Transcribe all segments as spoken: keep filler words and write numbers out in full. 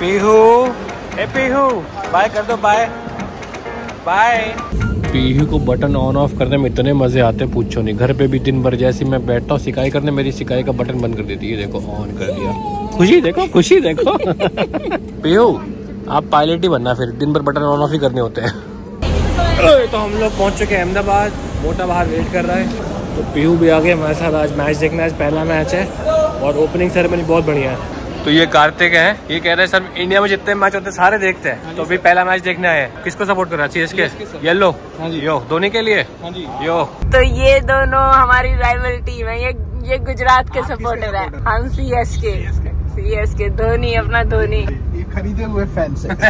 पीहू, ए Pihu, bye कर दो, bye bye. Pihu को बटन ऑन ऑफ करने में इतने मजे आते पूछो नहीं। घर पे भी दिन भर जैसे मैं बैठता हूँ सिकाई करने, मेरी सिकाई का बटन बंद कर देती है। देखो ऑन कर दिया, खुशी देखो, खुशी देखो। पीहू आप पायलट ही बनना, फिर दिन भर बटन ऑन ऑफ ही करने होते हैं। तो हम लोग पहुंच चुके हैं अहमदाबाद, मोटा बाहर वेट कर रहा है। तो पीहू भी आ गया हमारे साथ। आज मैच देखना, आज पहला मैच है और ओपनिंग सेरेमनी बहुत बढ़िया है। तो ये कार्तिक है, ये कह रहे हैं सर इंडिया में जितने मैच होते हैं सारे देखते हैं, तो अभी पहला मैच देखने आए हैं। किसको सपोर्ट कर रहा है? सीएसके, येलो, यो धोनी के लिए, यो। तो ये दोनों हमारी राइवल टीम है। ये ये गुजरात के सपोर्टर है, हम सीएसके। सीएसके धोनी, अपना धोनी। ये खरीदे हुए फैंस है।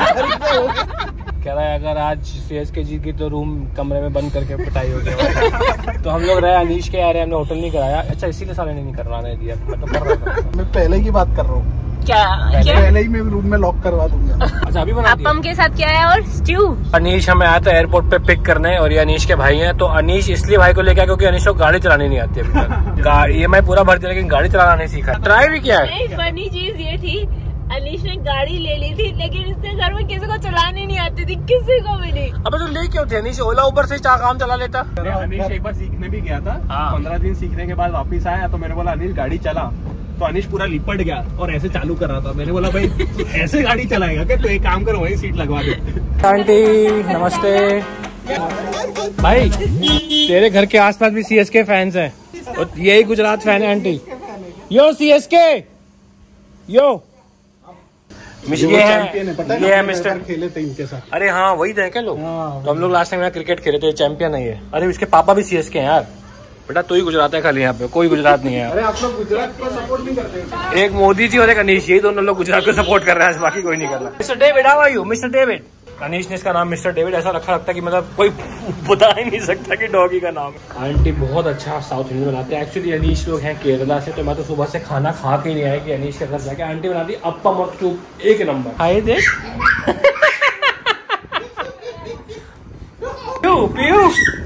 कह रहा है अगर आज सीएसके जीत गई तो रूम कमरे में बंद करके पिटाई होगी। तो हम लोग रहे अनीश के आ रहे, हमने होटल नहीं कराया। अच्छा इसीलिए साले ने नहीं करवाने दिया, मैं तो कर रहा था। मैं पहले की बात कर रहा हूँ। क्या क्या पहले ही मैं रूम में लॉक करवा दूंगा। अच्छा अभी बना दिया। अपम के साथ क्या है और स्ट्यू। अनीश हमें आया था एयरपोर्ट पे पिक करने, और ये अनीश के भाई हैं। तो अनीश इसलिए भाई को लेके आया क्योंकि अनीश को गाड़ी चलानी नहीं आती अभी तक। ई एम आई पूरा भर दिया लेकिन गाड़ी चलाना नहीं सीखा। ट्राई भी किया है। फनी चीज ये थी, अनीश ने गाड़ी ले ली थी लेकिन इससे घर में किसी को चलानी नहीं आती थी, किसी को भी नहीं। अबे तो ले क्यों थे? अनीश ओला ऊबर से चाह काम चला लेता। अनीश एक बार सीखने भी गया था, पंद्रह दिन सीखने के बाद वापस आया तो मैंने बोला अनिल गाड़ी चला, तो अनीश पूरा लिपट गया और ऐसे चालू कर रहा था। मैंने बोला भाई ऐसे गाड़ी चलाएगा क्या? तो एक काम करो वही सीट लगवा दे। आंटी नमस्ते। भाई तेरे घर के आसपास भी सीएसके फैंस हैं और यही गुजरात फैन है आंटी। यो सीएसके, यो ये है, ये है मिस्टर। खेले थे इनके साथ। अरे हाँ वही थे क्या लोग? तो हम लोग लास्ट टाइम यहाँ क्रिकेट खेले थे, चैंपियन है ये। अरे इसके पापा भी सीएसके हैं यार। बेटा तू ही गुजरात है खाली, यहाँ पे कोई गुजरात नहीं है। अरे आप लोग गुजरात को सपोर्ट नहीं करते? एक मोदी जी और एक अनीश, यही दोनों लोग गुजरात को सपोर्ट कर रहे हैं, बाकी कोई नहीं कर रहा। Mister David, how are you? Mister David. Anish ने इसका नाम मिस्टर डेविड ऐसा रखा रखता कि मतलब कोई बता ही नहीं सकता कि डॉगी का नाम है। आंटी बहुत अच्छा साउथ इंडियन बनाते हैं। एक्चुअली अनीश लोग हैं केरला से, तो मैं तो सुबह से खाना खा के नहीं आया कि अनीश के घर जाके आंटी बनाती अप्पम और सूप एक नंबर। हाय देख पीयू,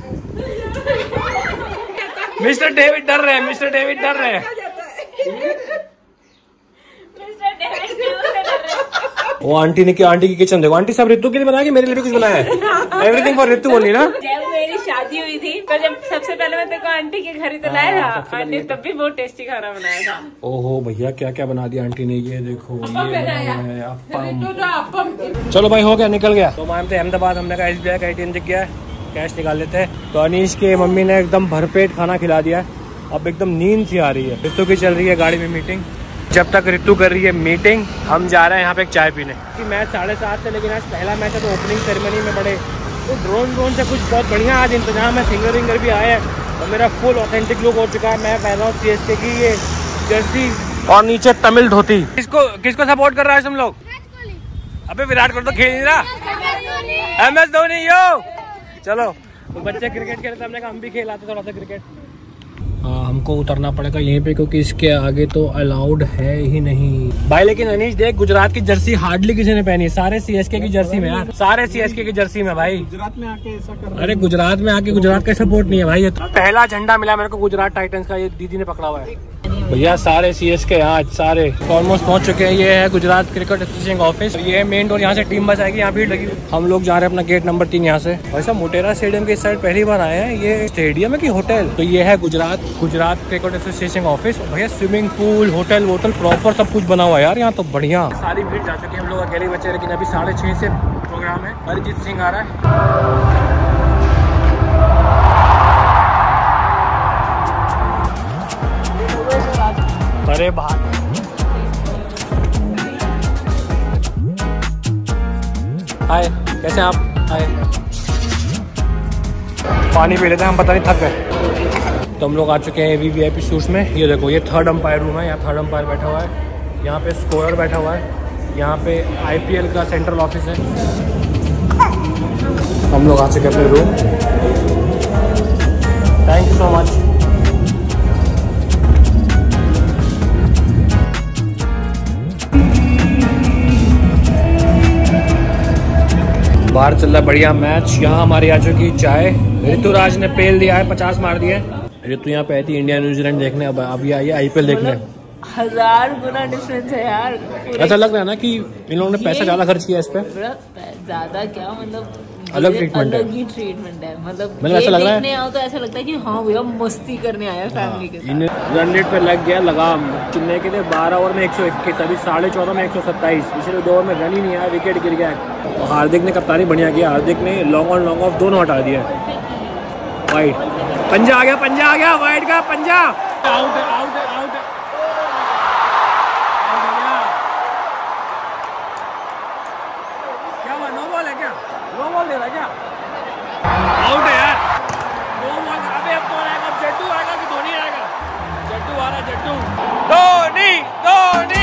मिस्टर डेविड डर रहे हैं, मिस्टर डेविड डर रहे हैं। वो आंटी ने क्या, आंटी की किचन देखो। आंटी सब रितु के लिए बनाया कि मेरे लिए भी कुछ बनाया है? एवरीथिंग फॉर रितु बोली ना। जब मेरी शादी हुई थी तो जब सबसे पहले मैं देखो आंटी के घर ही तो लाया था। आंटी तब भी बहुत टेस्टी खाना बनाया था। ओहो भैया क्या क्या बना दिया आंटी ने। ये देखो ये है अप्पम। चलो भाई हो गया, निकल गया। तो हम थे अहमदाबाद, हमने कहा एसबीआई का एटीएम दिख गया है, कैश निकाल लेते हैं। तो अनीश के मम्मी ने एकदम भरपेट खाना खिला दिया है। अब एकदम नींद सी आ रही है। रितु की चल रही है गाड़ी में मीटिंग। जब तक रितु कर रही है मीटिंग, हम जा रहे हैं यहाँ पे एक चाय पीने। कि मैच साढ़े सात से, लेकिन आज पहला मैच है तो ओपनिंग सेरेमनी में बड़े तो ड्रोन ड्रोन से कुछ बहुत बढ़िया आज इंतजाम है। सिंगर विंगर भी आए हैं और मेरा फुल ऑथेंटिक लुक हो चुका है। मैं पहन रहा हूँ सीएसके की ये जर्सी और नीचे तमिल धोती। किसको किसको सपोर्ट कर रहा है तुम लोग? अबे विराट कोहली तो खेल नहीं रहा। M S Dhoni yo. चलो तो बच्चे क्रिकेट खेलते, हमने कहा हम भी खेलाते थोड़ा सा क्रिकेट। हाँ हमको उतरना पड़ेगा यहीं पे क्योंकि इसके आगे तो अलाउड है ही नहीं भाई। लेकिन अनीश देख, गुजरात की जर्सी हार्डली किसी ने पहनी, सारे सीएसके की जर्सी में यार, सारे सीएसके की जर्सी में भाई। गुजरात में आके ऐसा कर। अरे गुजरात में आके गुजरात का सपोर्ट नहीं है भाई। ये तो पहला झंडा मिला मेरे को गुजरात टाइटंस का, ये दीदी ने पकड़ा हुआ है भैया। सारे सीएसके आज सारे ऑलमोस्ट पहुंच चुके हैं। ये है गुजरात क्रिकेट एसोसिएशन ऑफिस, ये है मेन डोर। यहाँ से टीम बस आएगी, यहाँ भीड़ लगी। हम लोग जा रहे हैं अपना गेट नंबर तीन यहाँ से। वैसा मोटेरा स्टेडियम के इस साइड पहली बार आए हैं। ये स्टेडियम है कि होटल? तो ये है Gujarat Gujarat cricket association office. भैया स्विमिंग पूल, होटल वोटल प्रॉपर सब कुछ बना हुआ है यार यहाँ तो बढ़िया। सारी भीड़ जा चुकी है, हम लोग अकेले बचे, लेकिन अभी साढ़े छह से प्रोग्राम है। अरिजीत सिंह आ रहा है। अरे बात हाय, कैसे आप? हाय, पानी पी लेते हैं हम, पता नहीं थक गए। तो हम लोग आ चुके हैं V V I P suites में। ये देखो ये थर्ड अंपायर रूम है, यहाँ थर्ड अंपायर बैठा हुआ है, यहाँ पे स्कोरर बैठा हुआ है, यहाँ पे आई पी एल का सेंट्रल ऑफिस है। हम लोग आ चुके हैं अपने room. Thank you so much. बाहर चल रहा है बढ़िया मैच। यहाँ हमारी आ चुकी चाय। ऋतुराज ने पेल दिया है, पचास मार दिया है। ऋतु यहाँ पे आई थी इंडिया न्यूजीलैंड देखने, अब अभी आई है आईपीएल देखने। हजार गुना डिफरेंस है यार। ऐसा लग रहा है ना कि इन लोगों ने पैसा ज्यादा खर्च किया इस पे। ज्यादा क्या मतलब अलग ट्रीटमेंट है, अलग ही ट्रीटमेंट है। मतलब मतलब ऐसा लग रहा है आओ तो ऐसा लगता है कि हाँ भैया मस्ती करने आया फैमिली के साथ। रन रेट पे लग गया लगाम चेन्नई के लिए। बारह ओवर में एक सौ इक्कीस, अभी साढ़े चौदह में एक सौ सत्ताईस। पिछले दो ओवर में रन ही नहीं आया, विकेट गिर गया। तो हार्दिक ने कप्तानी बढ़िया किया। हार्दिक ने लॉन्ग ऑन लॉन्ग ऑफ दोनों हटा दिया। वाइड पंजा आ गया, पंजा आ गया, वाइड का पंजा। आउट है, आउट है, आउट है। क्या हुआ, नो बॉल है क्या? नो बॉल दे रहा क्या? आउट है यार, नो बॉल। अबे अब कौन आएगा? अब जट्टू आएगा कि धोनी आएगा? जट्टू आ रहा, जट्टू। धोनी, धोनी।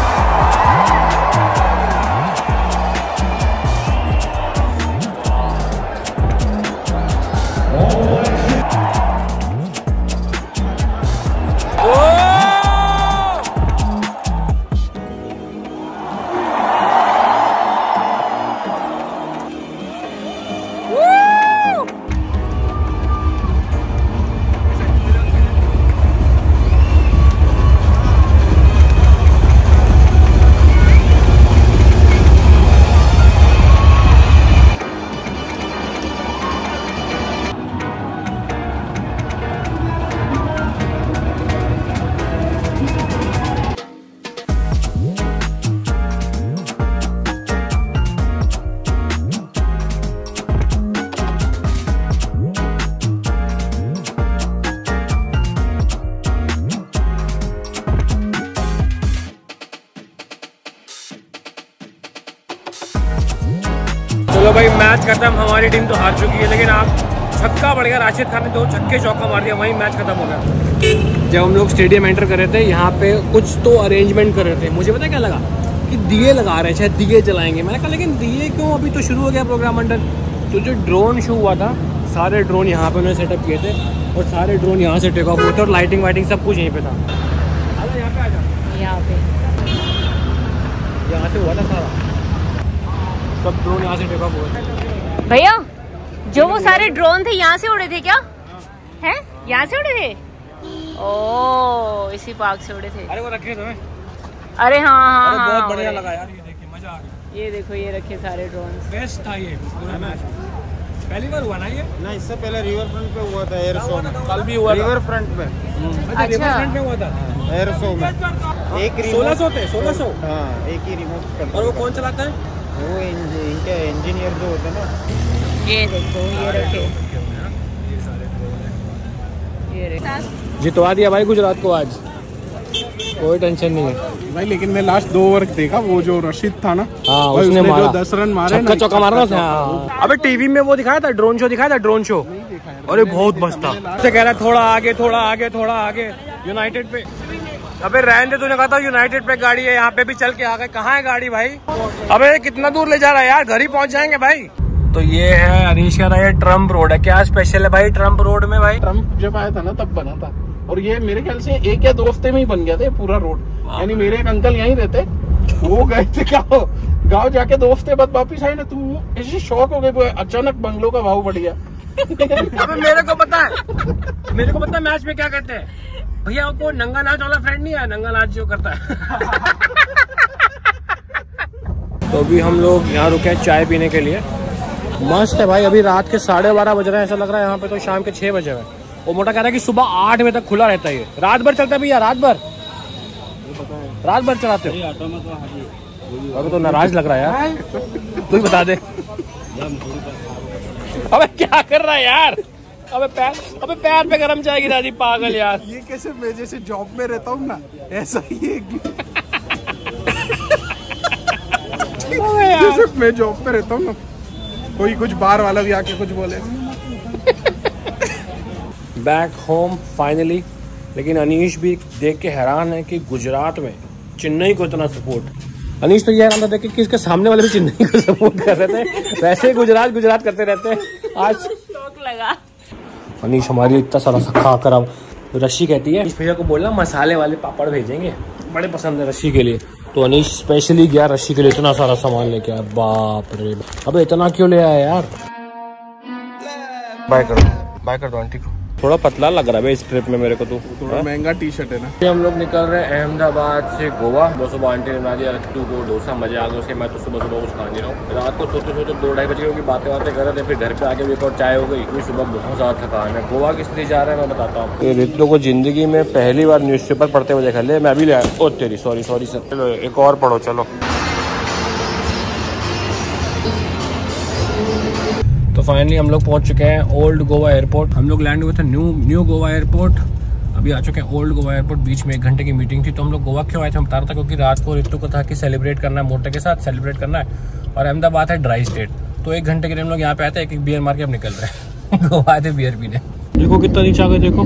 चलो भाई मैच खत्म। हमारी टीम तो हार चुकी है, लेकिन आप छक्का बढ़ गया। राशिद खान ने दो छक्के चौका मार दिया, वहीं मैच खत्म हो गया। जब हम लोग स्टेडियम एंटर कर रहे थे, यहाँ पे कुछ तो अरेंजमेंट कर रहे थे। मुझे पता क्या लगा कि दिए लगा रहे, शायद दिए जलाएंगे। मैंने कहा लेकिन दिए क्यों, अभी तो शुरू हो गया प्रोग्राम अंडर। तो जो ड्रोन शो हुआ था, सारे ड्रोन यहाँ पे उन्होंने सेटअप किए थे और सारे ड्रोन यहाँ से टेक ऑफ हुए थे और लाइटिंग वाइटिंग सब कुछ यहीं पे था। अरे यहाँ पे आ जाओ, यहाँ पे यहाँ से हुआ था सारा, सब ड्रोन यहाँ से टेक ऑफ हुए थे। भैया जो वो सारे ड्रोन थे यहाँ से उड़े थे क्या? हैं यहाँ से उड़े थे? ओ इसी पार्क से उड़े थे। अरे वो रखे थे। अरे हाँ हाँ, अरे हाँ बहुत बढ़िया लगा यार, ये देखिए मजा आ गया। ये देखो ये रखे सारे ड्रोन। बेस्ट था ये पूरा मैच। पहली बार हुआ ना ये? नहीं, इससे पहले रिवर फ्रंट पे हुआ था, एयर शो में। कल भी हुआ रिवर फ्रंट पे। अच्छा, रिवर फ्रंट में हुआ था एयर शो में। एक सोलह सौ थे, सोलह सौ। हाँ, एक ही रिमोट करता। और वो कौन चलाता है? वो इनके इंजीनियर जो होते हैं ना। ये देखो ये रखे, ये रखे। जितवा दिया भाई गुजरात को आज, कोई टेंशन नहीं है भाई। लेकिन मैं लास्ट दो ओवर देखा, वो जो रशीद था ना, हाँ उसने मारा, जो दस रन मारे, छक्का चौका मारा उसने। अबे टीवी में वो दिखाया था, ड्रोन शो दिखाया था, ड्रोन शो। अरे बहुत मस्त था। कह रहा है थोड़ा आगे, थोड़ा आगे, थोड़ा आगे यूनाइटेड पे। अबे रहने दे, तूने कहा था यूनाइटेड पे गाड़ी है, यहाँ पे भी चल के आ गए। कहाँ है गाड़ी भाई? अबे कितना दूर ले जा रहा है यार, घर ही पहुँच जाएंगे भाई। तो ये है अनीश कह रहा है ट्रम्प रोड है। क्या स्पेशल है भाई ट्रम्प रोड में? भाई ट्रम्प जब आया था ना तब बना था, और ये मेरे ख्याल से एक या दो हफ्ते में ही बन गया था पूरा रोड। यानी मेरे एक अंकल यहीं रहते, वो गए थे गाँव, गाँव जाके दो हफ्ते बाद वापिस आए ना, तू ऐसे शौक हो गए, अचानक बंगलों का भाव बढ़ गया। अबे मेरे को पता है, मेरे को पता है मैच में क्या करते हैं भैया। आपको नंगा नाच वाला फ्रेंड नहीं है, नंगा नाच जो करता है। तो अभी हम लोग यहाँ रुके हैं चाय पीने के लिए। मस्त है भाई। अभी रात के साढ़े बारह बज रहे हैं, ऐसा लग रहा है यहाँ पे तो शाम के छह बजे हुए। वो मोटा कह रहा है कि सुबह आठ बजे तक खुला रहता है ये। रात भर चलता है भैया, रात भर, रात भर चलाते हो? अभी तो नाराज लग रहा है यार, तू ही बता दे। अबे क्या कर रहा है यार? अबे पैर, अबे पैर पे गरम चाय गिरा दी, पागल यार। ये कैसे, मैं जैसे जॉब में रहता हूँ ना, ऐसा ही है। जैसे मैं जॉब में रहता हूँ ना, कोई कुछ बार वाला भी आके कुछ बोले। Back home finally. लेकिन अनीश भी देख के हैरान है कि गुजरात में चेन्नई को इतना सपोर्ट। अनीश तो ये हैरान था देख के कि इसके सामने वाले भी चेन्नई को सपोर्ट कर रहे थे। वैसे गुजरात गुजरात करते रहते हैं। आज शौक लगा। अनीश हमारी इतना सारा खा कर अब रशी कहती है भैया को बोलना मसाले वाले पापड़ भेजेंगे, बड़े पसंद है रशी के लिए। तो अनीश स्पेशली गया रशी के लिए, इतना सारा सामान लेके आया। बाप रे, अबे इतना क्यों ले आया यार? बाय करो, बाय कर दो आंटी को। थोड़ा पतला लग रहा है इस ट्रिप में मेरे को। तो थोड़ा महंगा टी शर्ट है ना। हम लोग निकल रहे हैं अहमदाबाद से गोवा। दो सुबह आंटी ने बना दिया लट्टू को डोसा, मजा आ गया उसके। मैं तो सुबह सुबह कुछ खा नहीं रहा हूँ। रात को सोते सोते दो ढाई बजे की बातें बातें कर रहे थे, फिर घर पे आके भी एक और चाय हो गई, क्योंकि सुबह बहुत ज्यादा थकान है। गोवा किस लिए जा रहे हैं मैं बताता हूँ। रितु को जिंदगी में पहली बार न्यूज़पेपर पढ़ते हुए देखा। ले मैं भी ले, ओ तेरी सॉरी सॉरी सर। चलो एक और पढ़ो चलो। तो फाइनली हम लोग पहुंच चुके हैं ओल्ड गोवा एयरपोर्ट। हम लोग लैंड हुए थे न्यू न्यू गोवा एयरपोर्ट, अभी आ चुके हैं ओल्ड गोवा एयरपोर्ट। बीच में एक घंटे की मीटिंग थी। तो हम लोग गोवा क्यों आए थे हम बता रहा था, क्योंकि रात को रितु को था कि सेलिब्रेट करना है, मोटे के साथ सेलिब्रेट करना है। और अहमदाबाद है ड्राई स्टेट, तो एक घंटे के लिए हम लोग यहाँ पे आए थे। एक एक बियर मार के अब निकल रहे हैं। गोवा आए थे बियर पीने। देखो कितना नीचे आ गए, देखो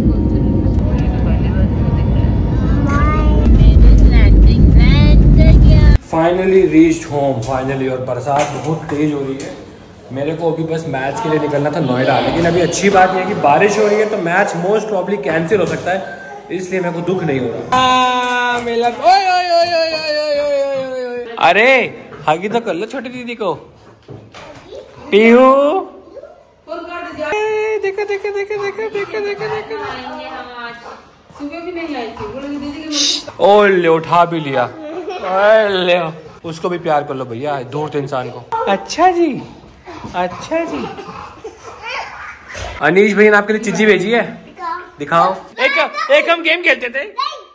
फाइनली रीच्ड होम फाइनली। और बरसात बहुत तेज हो रही है। मेरे को अभी बस मैच के लिए निकलना था नोएडा, लेकिन अभी अच्छी बात यह है कि बारिश हो रही है तो मैच मोस्ट प्रॉब्ली कैंसिल हो सकता है, इसलिए मेरे को दुख नहीं हो रहा। मेला ओए ओए ओए ओए ओए ओए ओए ओए। अरे हगी तो कर लो छोटी दीदी को। पीहू देखो देखो देखो देखो देखो देखो देखो। सुबह भी नहीं आई थी, ओ ले उठा भी लिया। ले उसको भी प्यार कर लो भैया, दूर इंसान को। अच्छा जी अच्छा जी। अनीश भैया ने आपके लिए चिज्जी भेजी है, दिखाओ। एक एक हम गेम खेलते थे।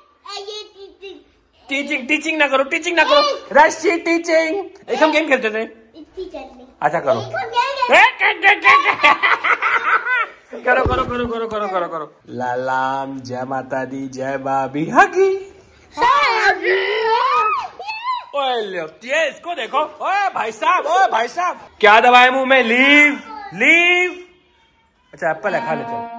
टीचिंग टीचिंग ना करो, टीचिंग ना करो, रशी टीचिंग। एक हम गेम खेलते थे। अच्छा करो करो करो करो करो करो करो करो। लालाम जय माता दी जय बाबी हगी। ओए इसको देखो, ओए भाई साहब, ओए भाई साहब क्या दवाएं मुंह में। Leave leave. अच्छा एप्पल है, खा ले चल।